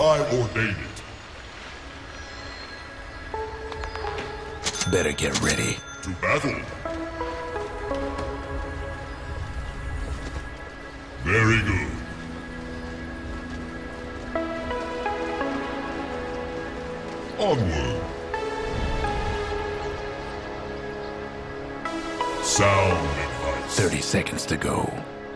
I ordain it. Better get ready. To battle. Very good. Onward. Sound advice. 30 seconds to go.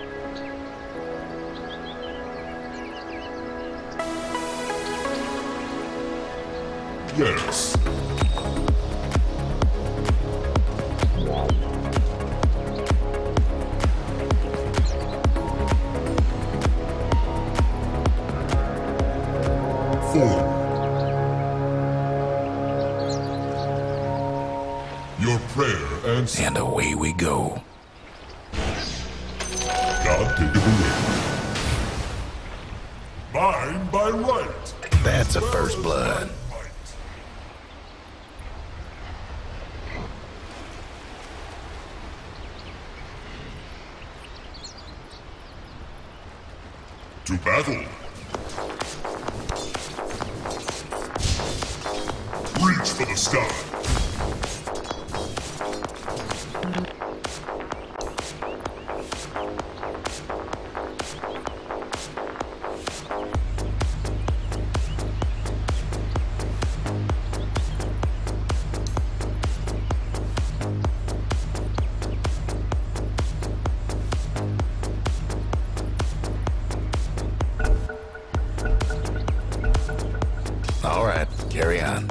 Yes. Forward. Your prayer answered. And away we go. God take it away. Mine by right. That's a first blood. To battle. Reach for the sky. All right, carry on.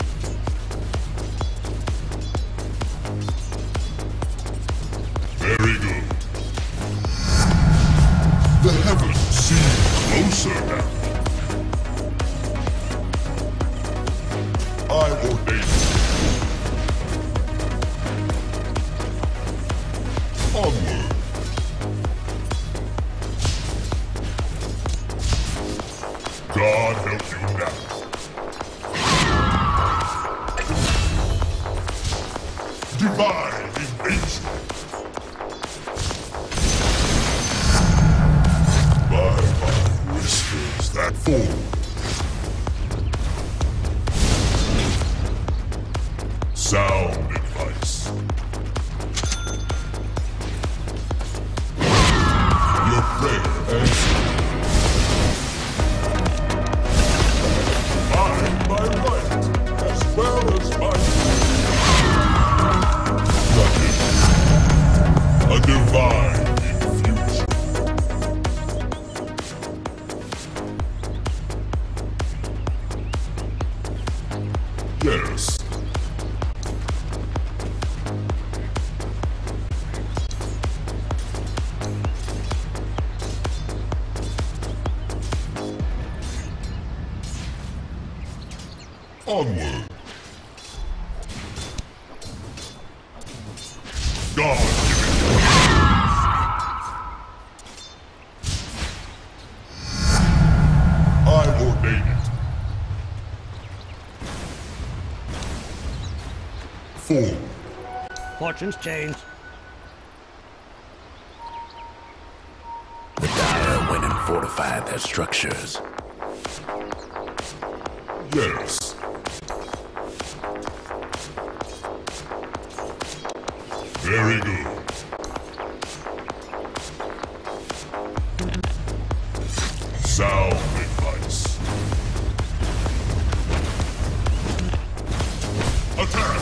Very good. The heavens seem closer now. I ordain it. Onward. God help you now. Divine invasion. My whispers that forward. Sound advice. Your prayer answered. Mine by right, as well as my a divine infusion. Yes. Onward. God give it. I ordain it. Forward. Fortunes change. The Dire went and fortified their structures. Yes. Very good. Sound advice. Attack!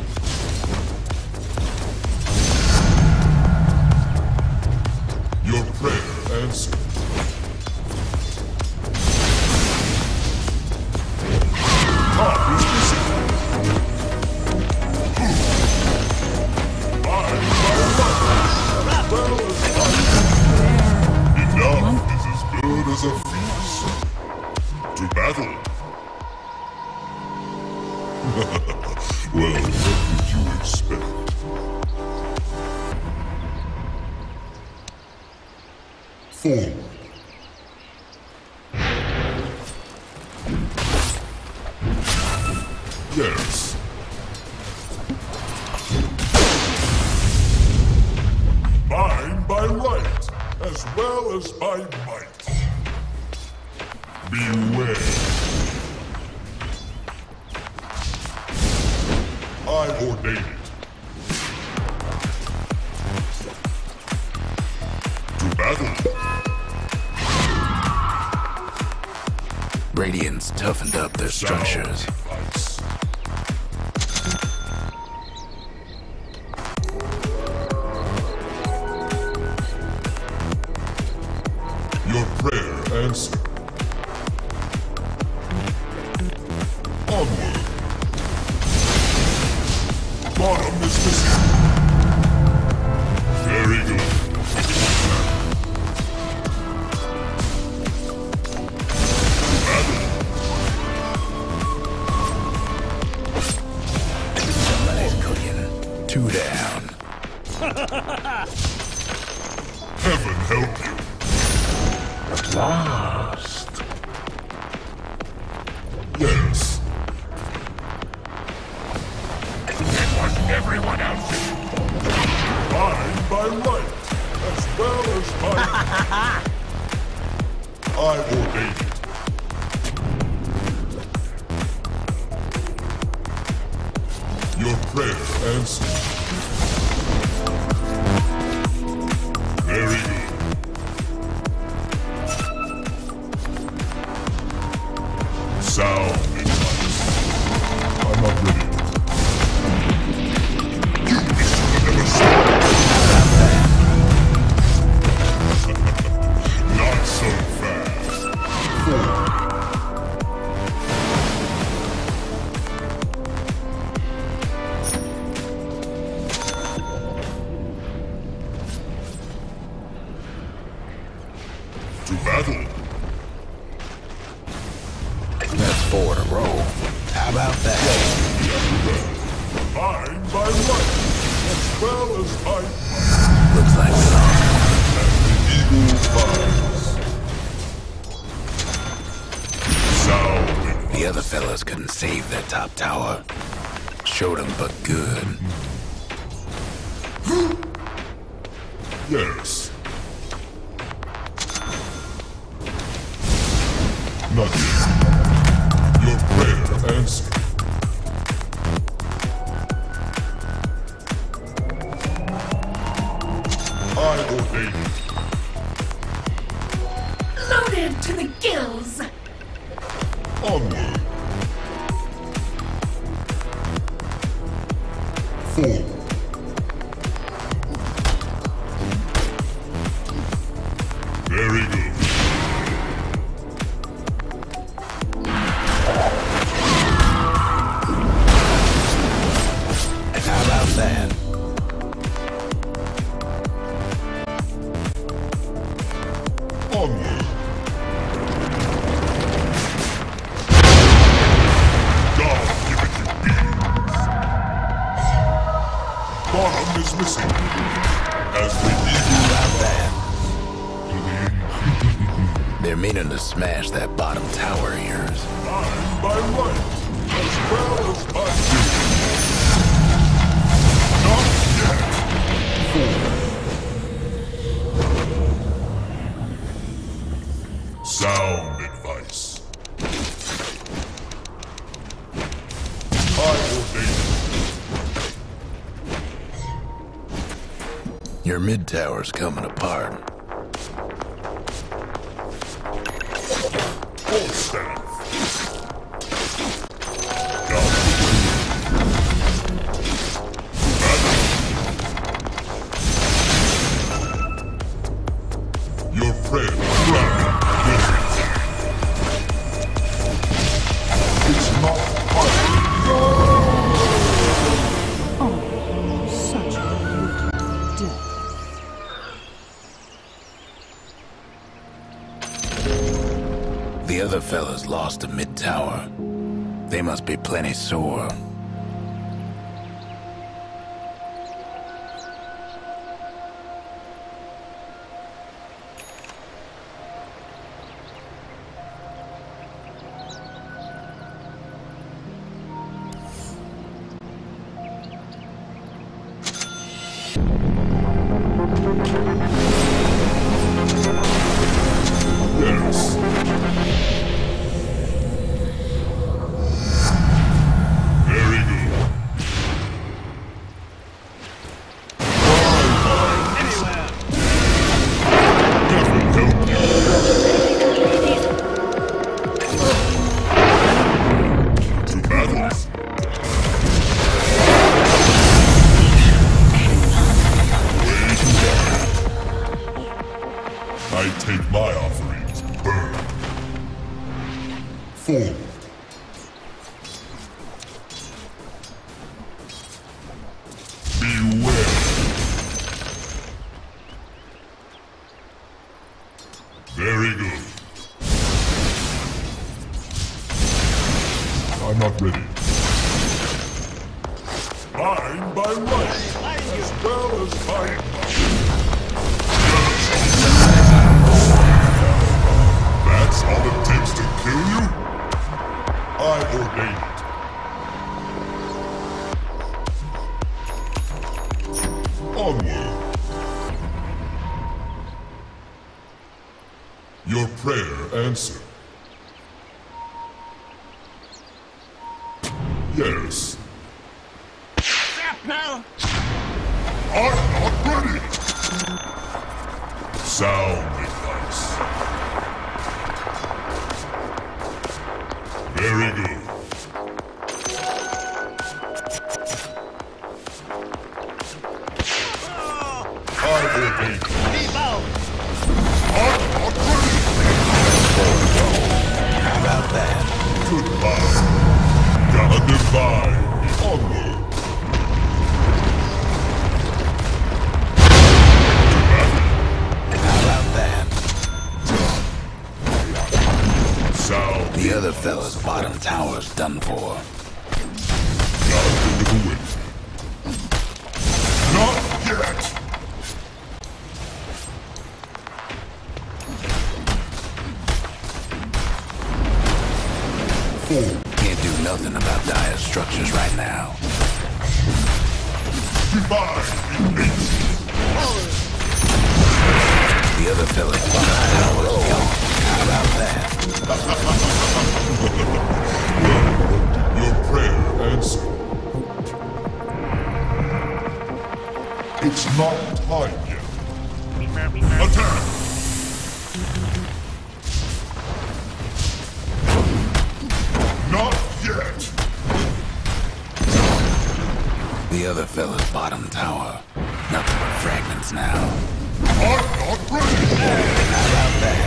Your prayer answered. Top is missing. Enough is as good as a feast. To battle. Well, what did you expect? Forward. Yes. Mine by right, as well as by might. Beware. I ordain it. To battle. Radiant's toughened up their structures. Sacrifice. Your prayer answered. Onward. Bottom is missing. Very good. Somebody's cooking. 2 down. Heaven help you. Last. Yes. It was everyone else. Mine by right, as well as mine. I ordain it. Your prayer answered. Very good. Sound advice. I'm not ready. You wish you had never saw it. Not so fast. 4. To battle. That's 4 in a row. How about that? Mine by right, as well as mine. Looks like some. Eagle flies. Sound. The other fellas couldn't save their top tower. Showed them but good. Yes. Not yet. Your prayer answered. I ordain it. Loaded to the gills. Onward. 4. Very good. How about that? Onward. God give it you beans. Bottom is missing. As the eagle About that? to the They're meaning to smash that bottom tower of yours. mine by right, as well as by duty. Not yet. 4. Sound advice. I ordain it. Your mid tower's coming apart. Full staff. Your prayer granted. It's not hard. Such a brutal death. The other fellas lost a mid tower. They must be plenty sore. Yes. Form. Beware. Very good. I'm not ready. Mine by right, as well as by might. That's all it takes to kill you? I ordain it. Onward. Your prayer answered. Yes. Now! I'm not ready! Sound advice. Very good. I ordain it. Keep out! I'm not ready! How about that? Goodbye. Gotta divide. Onward. How about that? Sound. The other fella's bottom tower's done for. Gotta go with the wind. Not yet! Form. Can't do nothing about dire structures right now. Divide in eight. The other fella's bottom tower's gone. How about that? Your prayer answered. It's not time yet. Attack! Not yet! The other fella's bottom tower. Nothing but fragments now. I'm not ready! How about that?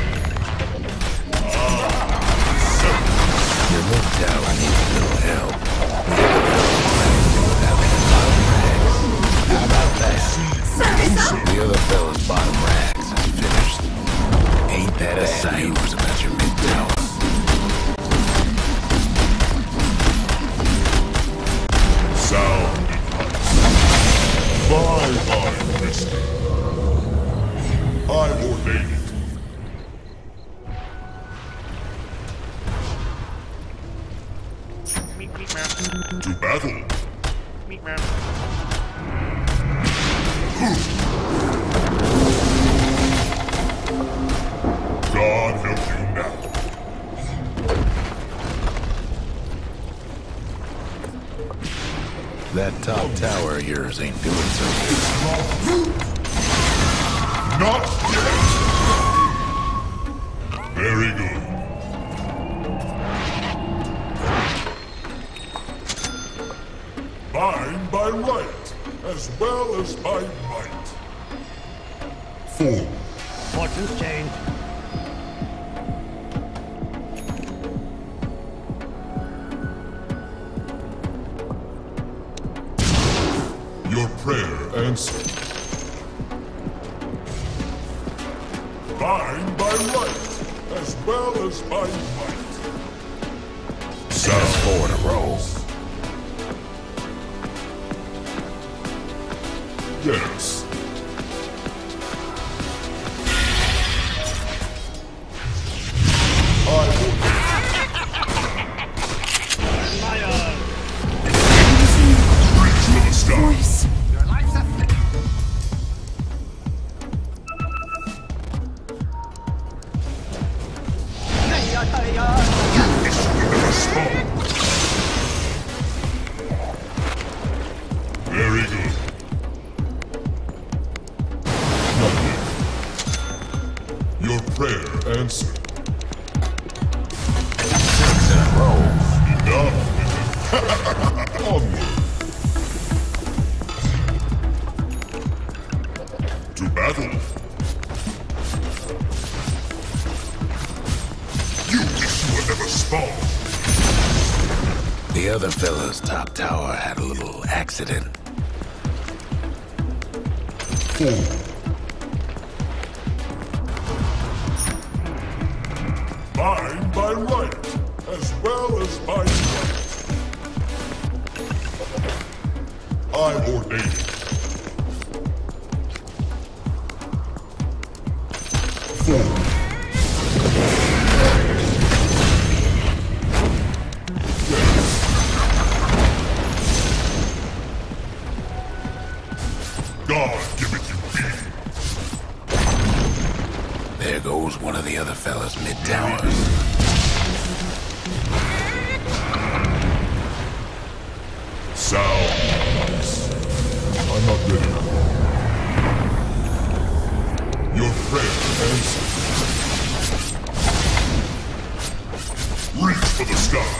Your little tower needs a little help. How about that? The other fella's bottom rags is finished. Ain't that a sight? Who's about your mid tower? Sound advice. Bye-bye, mister. I ordain it. To battle. God help you now. That top tower of yours ain't doing so good. Not yet! Very good. Mine by right, as well as by might. Form. Fortune's changed. Your prayer answered. Mine by right, as well as by might. That's 4 in a row. Yes. I will. Reach for the stars. Voice. Your life's a Very good. Nothing. Your prayer answered. 6 in a row. Enough. Onward. To battle. You wish you were never spawned. The other fella's top tower had a little accident. 4. Mine by right, as well as by right. I ordain it. 4. God giveth you being. There goes one of the other fella's mid-towers. Sounds. I'm not ready. Your prayer answered. Reach for the sky.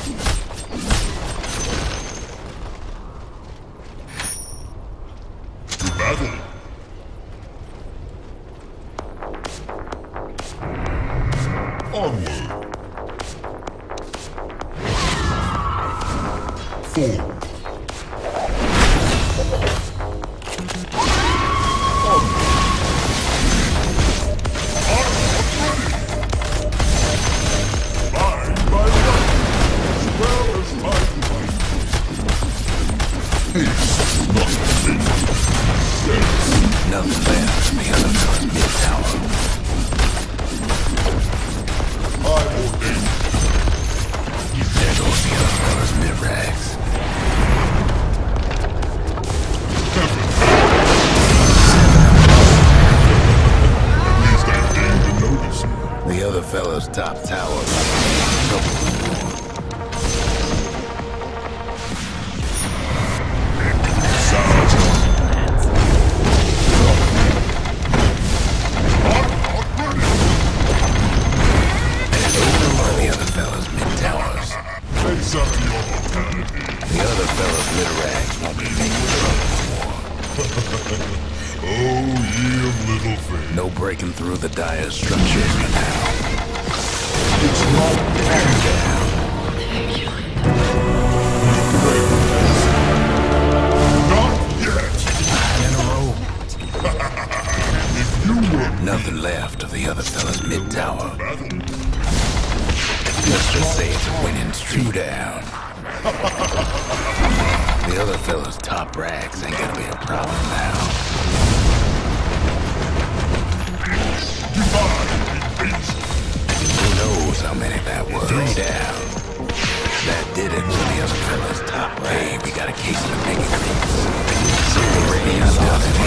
To battle. Onward. 4. Nothing left from the other fella's mid-tower. I ordain. There goes the other fella's mid-rags. At least I deigned to notice. The other fella's top tower. Examine your mortality. The other fella's mid-rags won't be making trouble anymore. Oh, ye of little faith. No breaking through the dire structures for now. It's not down. Not yet. 9 in a row. If you were Nothing left of the other fella's mid-tower. battle, Let's just say it's a winning streak. Down. The other fella's top rags ain't gonna be a problem now. divine invasion. Who knows how many that was? 3 down. That did it for the other fella's top rag. We got a case of the mega creeps. So we're ready on